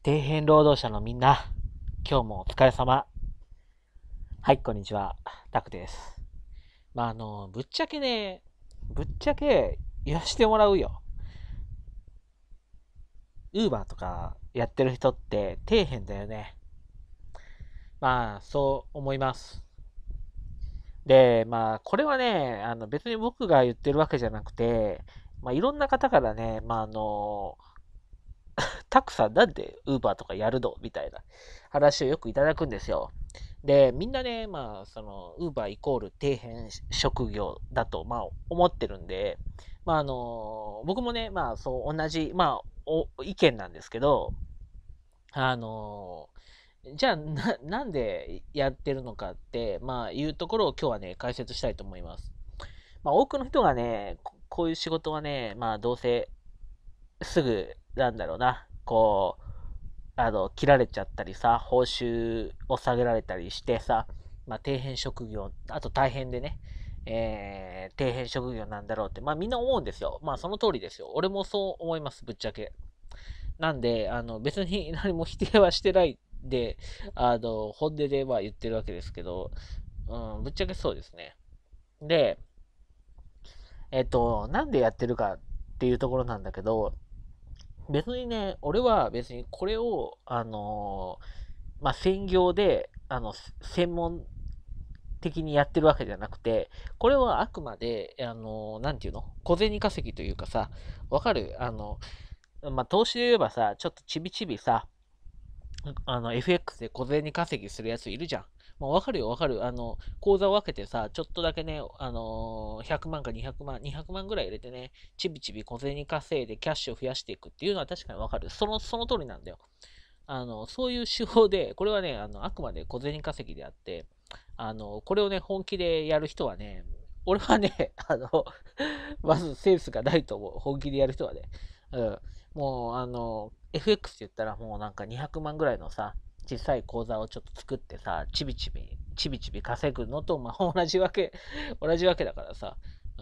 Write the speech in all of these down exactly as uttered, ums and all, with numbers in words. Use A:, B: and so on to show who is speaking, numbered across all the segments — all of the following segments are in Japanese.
A: 底辺労働者のみんな、今日もお疲れ様。はい、こんにちは。タクです。まあ、あの、ぶっちゃけね、ぶっちゃけ言わしてもらうよ。ウーバーとかやってる人って底辺だよね。まあ、そう思います。で、まあ、これはね、あの別に僕が言ってるわけじゃなくて、まあ、いろんな方からね、まあ、あの、タクさんなんでウーバーとかやるのみたいな話をよくいただくんですよ。で、みんなね、まあ、その、ウーバーイコール底辺職業だと、まあ、思ってるんで、まあ、あの、僕もね、まあ、そう、同じ、まあ、お意見なんですけど、あの、じゃあな、なんでやってるのかって、まあ、いうところを今日はね、解説したいと思います。まあ、多くの人がね、ここういう仕事はね、まあ、どうせすぐ、なんだろうな、こう、あの、切られちゃったりさ、報酬を下げられたりしてさ、まあ、底辺職業、あと大変でね、えー、底辺職業なんだろうって、まあみんな思うんですよ。まあその通りですよ。俺もそう思います、ぶっちゃけ。なんで、あの、別に何も否定はしてないで、あの、本音では言ってるわけですけど、うん、ぶっちゃけそうですね。で、えっと、なんでやってるかっていうところなんだけど、別にね、俺は別にこれを、あのまあ、専業で、あの、専門的にやってるわけじゃなくて、これはあくまで、あの、なんていうの小銭稼ぎというかさ、わかるあの、まあ、投資で言えばさ、ちょっとちびちびさ、あの、エフエックス で小銭稼ぎするやついるじゃん。もうわかるよ、わかる。あの、口座を分けてさ、ちょっとだけね、あのー、ひゃくまんかにひゃくまん、にひゃくまんぐらい入れてね、ちびちび小銭稼いでキャッシュを増やしていくっていうのは確かにわかる。その、その通りなんだよ。あの、そういう手法で、これはね、あの、あくまで小銭稼ぎであって、あの、これをね、本気でやる人はね、俺はね、あの、まずセンスがないと思う。本気でやる人はね。うん。もう、あの、エフエックス って言ったらもうなんかにひゃくまんぐらいのさ、小さい口座をちょっと作ってさ、ちびちび、ちびちび稼ぐのと、まあ、同じわけ、同じわけだからさ、うん。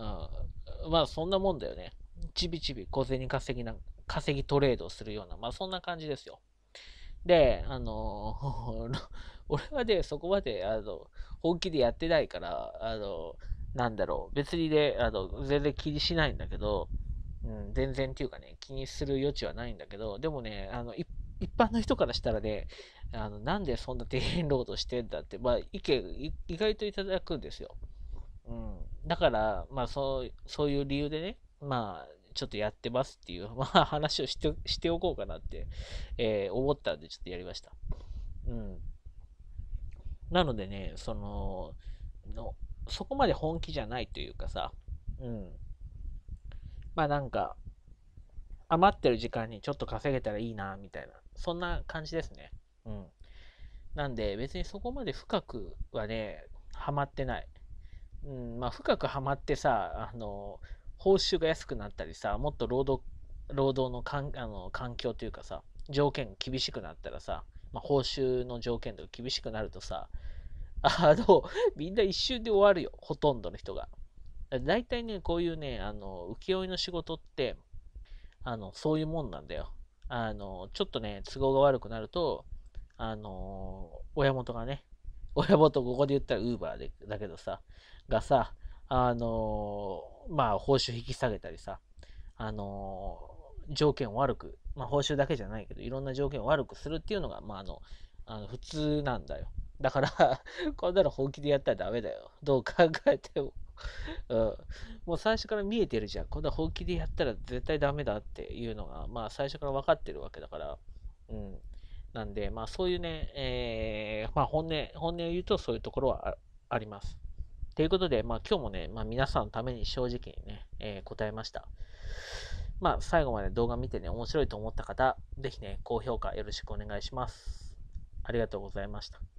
A: まあ、そんなもんだよね。ちびちび小銭稼ぎな、稼ぎトレードをするような、まあ、そんな感じですよ。で、あの、俺はね、そこまで、あの、本気でやってないから、あの、なんだろう、別にね、あの、全然気にしないんだけど、うん、全然っていうかね、気にする余地はないんだけど、でもね、あの、一一般の人からしたらね、あの、なんでそんな底辺労働してんだって、まあ、意見、意外といただくんですよ。うん。だから、まあ、そう、そういう理由でね、まあ、ちょっとやってますっていう、まあ、話をしてしておこうかなって、えー思ったんで、ちょっとやりました。うん。なのでね、その、のそこまで本気じゃないというかさ、うん。まあなんか、余ってる時間にちょっと稼げたらいいな、みたいな、そんな感じですね。うん。なんで、別にそこまで深くはね、ハマってない。うん、まあ深くハマってさ、あの、報酬が安くなったりさ、もっと労働、労働のかんあの環境というかさ、条件が厳しくなったらさ、まあ、報酬の条件とか厳しくなるとさ、あの、みんな一瞬で終わるよ、ほとんどの人が。大体ね、こういうね、あの、請負の仕事って、あの、そういうもんなんだよ。あの、ちょっとね、都合が悪くなると、あの、親元がね、親元、ここで言ったらウーバーでだけどさ、がさ、あの、まあ、報酬引き下げたりさ、あの、条件を悪く、まあ、報酬だけじゃないけど、いろんな条件を悪くするっていうのが、まあ、あの、あの普通なんだよ。だからこんなの本気でやったらダメだよ。どう考えても。うん。もう最初から見えてるじゃん。こんな本気でやったら絶対ダメだっていうのが、まあ最初から分かってるわけだから。うん。なんで、まあそういうね、えー、まあ本音、本音を言うとそういうところはああります。ということで、まあ今日もね、まあ皆さんのために正直にね、えー答えました。まあ最後まで動画見てね、面白いと思った方、ぜひね、高評価よろしくお願いします。ありがとうございました。